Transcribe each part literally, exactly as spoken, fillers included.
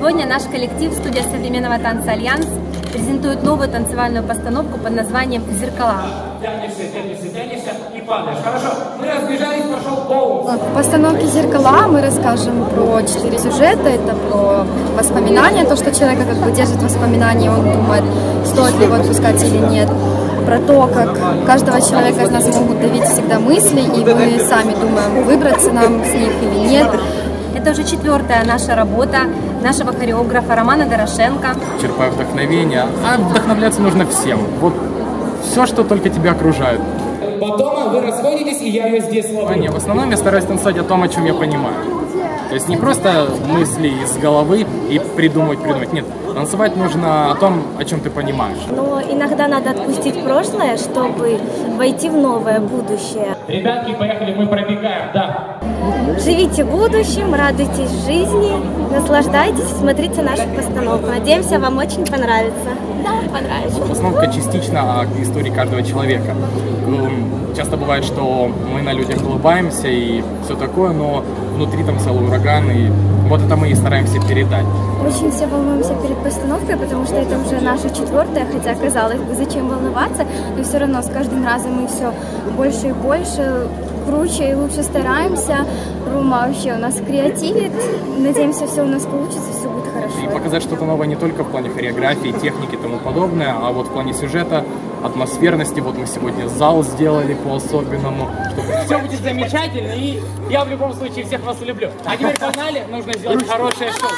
Сегодня наш коллектив студия современного танца «Альянс» презентует новую танцевальную постановку под названием «Зеркала». Тянешься, тянешься, тянешься и падаешь. Хорошо, мы разбежались, пошел боунс. В постановке «Зеркала» мы расскажем про четыре сюжета. Это про воспоминания, то, что человек как бы держит воспоминания, он думает, стоит ли его отпускать или нет. Про то, как каждого человека из нас могут давить всегда мысли, и мы сами думаем, выбраться нам с них или нет. Это уже четвертая наша работа нашего хореографа Романа Дорошенко. Черпаю вдохновение, а вдохновляться нужно всем. Вот все, что только тебя окружает. Потом вы расходитесь, и я ее здесь ловлю. А не, в основном я стараюсь танцевать о том, о чем я понимаю. То есть не просто мысли из головы и придумывать, придумать. Нет, танцевать нужно о том, о чем ты понимаешь. Но иногда надо отпустить прошлое, чтобы войти в новое будущее. Ребятки, поехали, мы пробегаем, да. Живите будущим, радуйтесь жизни, наслаждайтесь, смотрите нашу постановку. Надеемся, вам очень понравится. Да, понравится. Постановка частично о истории каждого человека. Часто бывает, что мы на людях улыбаемся и все такое, но внутри там целый ураган, и вот это мы и стараемся передать. Очень все волнуемся перед постановкой, потому что это уже наша четвертая, хотя казалось бы, зачем волноваться, но все равно с каждым разом мы все больше и больше, круче и лучше стараемся. Рома вообще у нас креативит, надеемся, все у нас получится, все будет хорошо. И показать что-то новое не только в плане хореографии, техники и тому подобное, а вот в плане сюжета, атмосферности. Вот мы сегодня зал сделали по-особенному. Чтобы... Все будет замечательно, и я в любом случае всех вас люблю. А теперь погнали, нужно сделать хорошее шоу.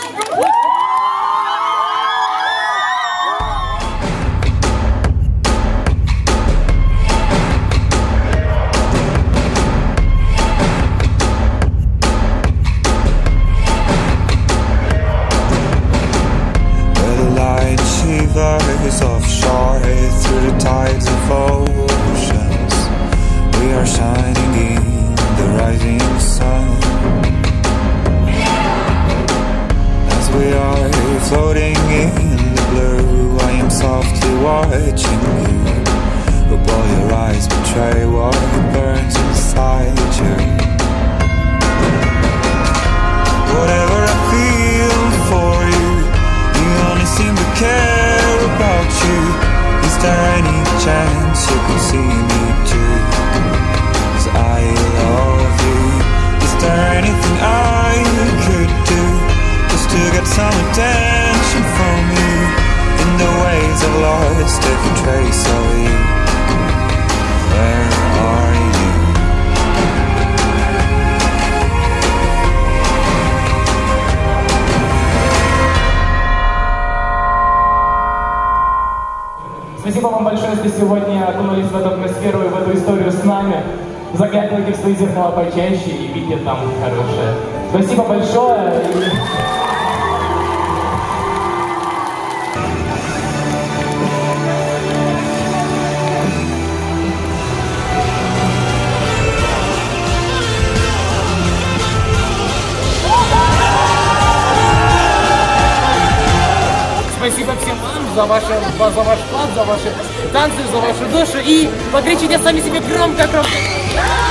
Offshore through the tides of oceans, we are shining in the rising sun. As we are floating in the blue, I am softly watching you, but while your eyes betray what burns inside you. Whatever I feel for you, you only seem to care about you. Is there any chance you can see me too? 'Cause I love you. Is there anything I could do just to get some attention from you? In the ways I've lost every trace of you. Where are you? Спасибо вам большое, что сегодня окунулись в эту атмосферу и в эту историю с нами. Заглядывайте в свои зеркала почаще и видите там хорошее. Спасибо большое. Спасибо всем вам за, ваше, за ваш вклад, за ваши танцы, за вашу душу. И покричите сами себе громко-громко.